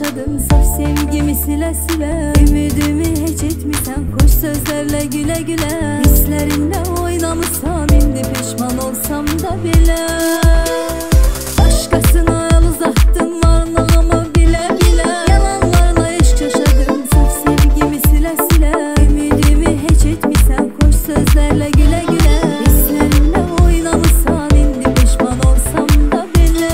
yaşadım saf sevgimi sile sile. Ümidimi hiç etmişsen hoş sözlerle güle güle. Hislerinle oynamışsam indi pişman olsam da bile. Başkasına yol uzattım varlığımı bile bile. Yalanlarla aşk yaşadım saf sevgimi sile sile. Ümidimi hiç etmişsen hoş sözlerle güle güle. Hislerinle oynamışsan indi pişman olsam da bile.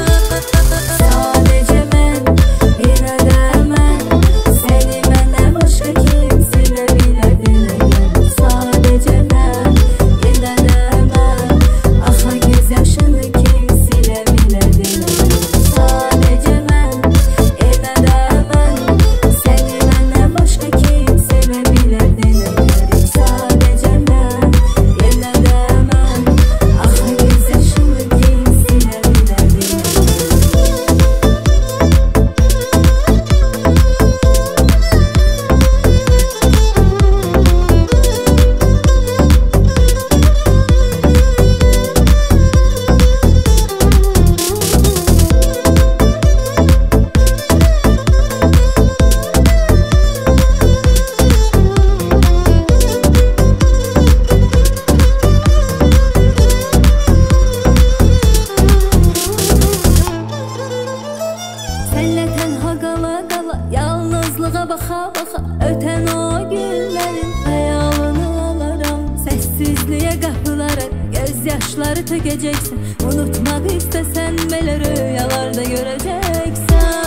Sadece ben, yine de ben, seni benden başka kimsine bile bilemem. Sadece ben, yine de ben, aha gözyaşını kimsine bile dilemem. Sadece ben, yine de ben, seni benden başka kimsine bile dilemem. Sadece ben, yine de ben, aha gözyaşını kimsine bile dilemem. Senle tenha qala qala, yalnızlığa baxa baxa, ötən o günlərin xəyalını alaram. Səssizliyə qapılaraq gözyaşları tökəcəksən. Unutmaq istəsən belə rüyalarda görəcəksən.